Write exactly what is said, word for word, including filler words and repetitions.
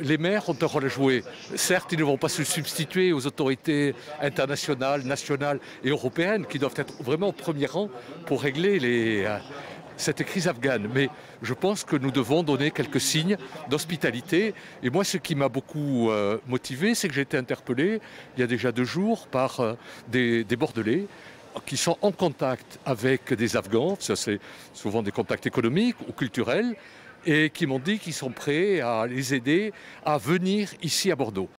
les maires ont un rôle à jouer. Certes, ils ne vont pas se substituer aux autorités internationales, nationales et européennes qui doivent être vraiment au premier rang pour régler les, euh, cette crise afghane. Mais je pense que nous devons donner quelques signes d'hospitalité. Et moi, ce qui m'a beaucoup euh, motivé, c'est que j'ai été interpellé il y a déjà deux jours par euh, des, des Bordelais qui sont en contact avec des Afghans, ça c'est souvent des contacts économiques ou culturels, et qui m'ont dit qu'ils sont prêts à les aider à venir ici à Bordeaux.